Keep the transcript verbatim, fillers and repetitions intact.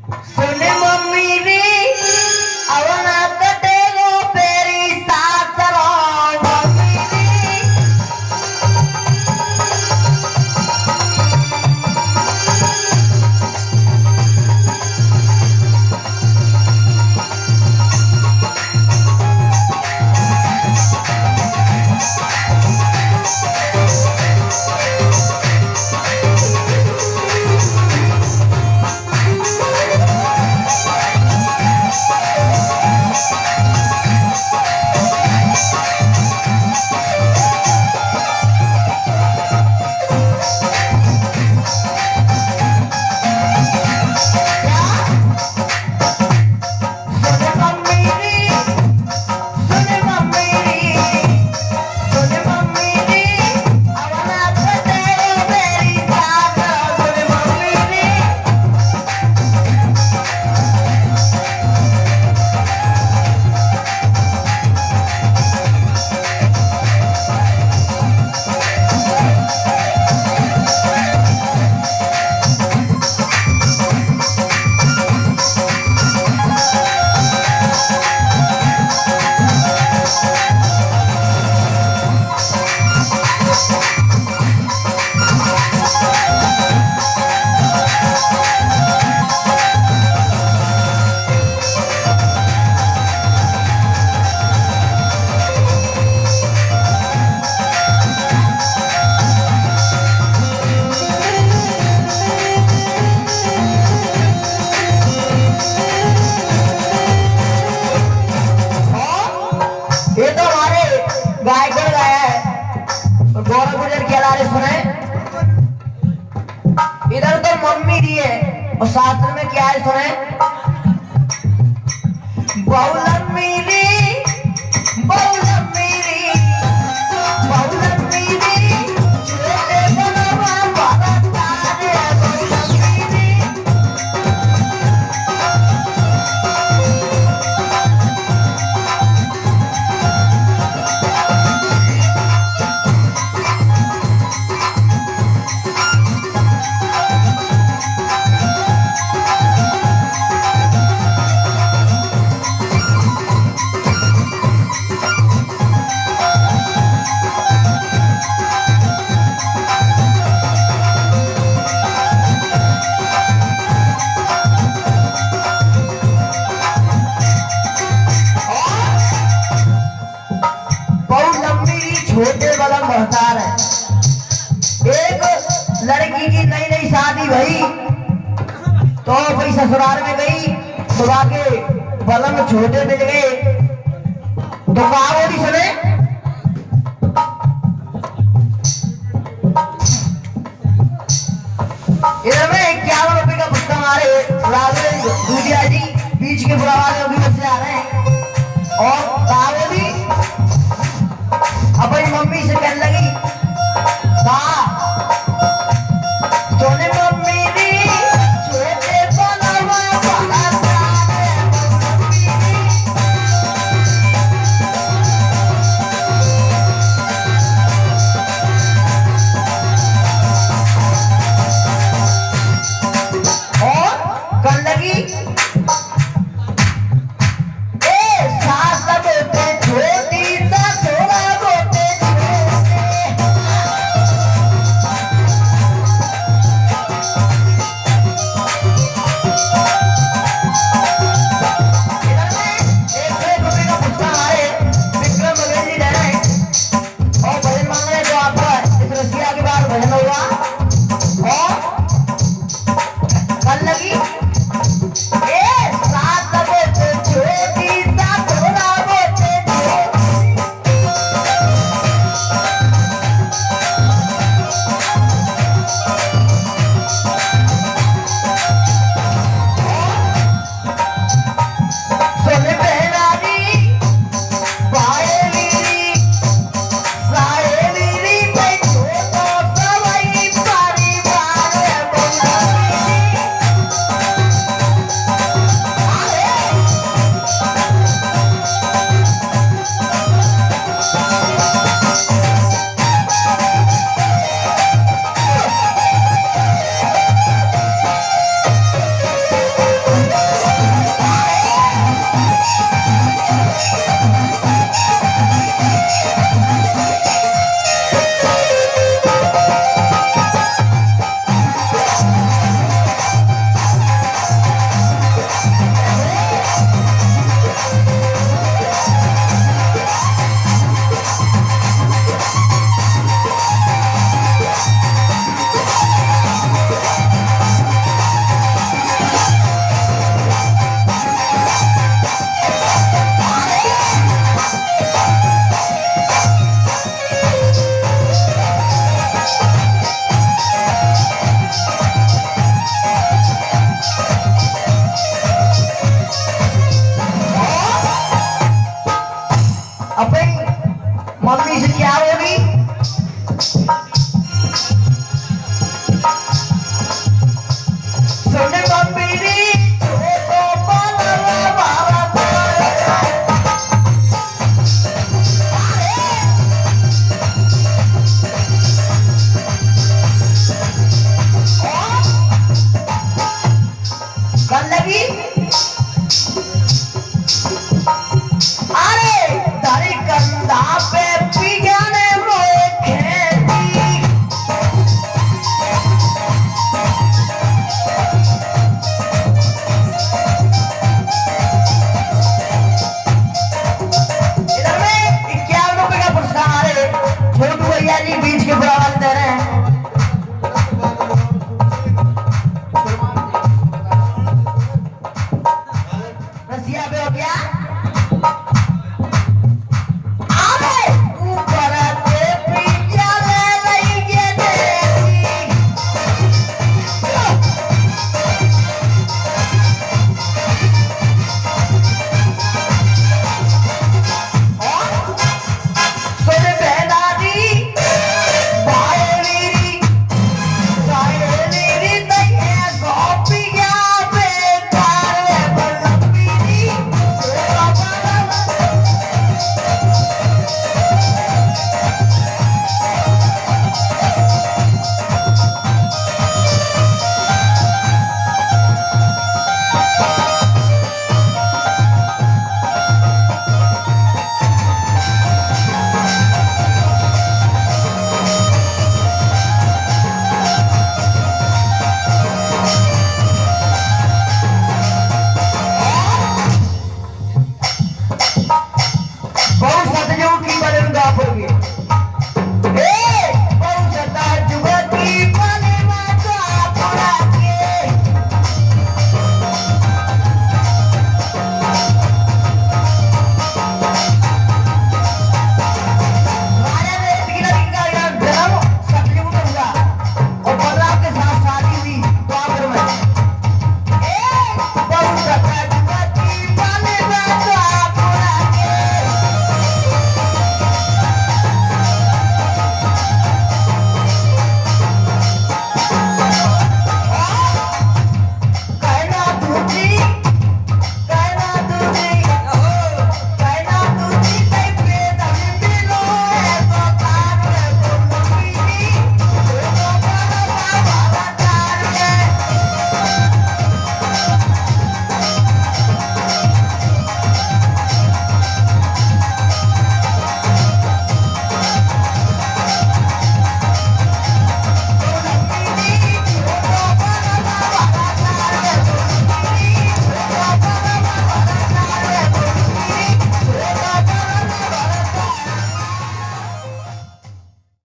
सुने मम्मी री अवना कटेगो पेरी साथ रहो मम्मी री। ये तो हमारे गायक गाया है गौरव गुजर के अलारे सुने। इधर तो मम्मी दी है और शास्त्र में क्या है सुने। बहुलम मेरी बहुलम मेरी बहुलम मेरी छोटे बनवा बड़ा तारे बहुलम मेरी। छोटे वाला महतार है। एक लड़की की नई नई शादी भई तो भाई ससुराल में गई तो आके बलम छोटे मिल गए तो कहावती सुने। इधर में इक्यावन रुपए का पुस्तक हमारे राघवेंद्र दूधिया जी बीच के बुरावाले अभी से आ रहे हैं और कहावती अपनी मम्मी से कहने लगी कहा सोने मम्मी दी छोटे बनवा बड़ा तारे मम्मी दी। और कहने लगी ए सास बोते छोटी सा छोरा बोते की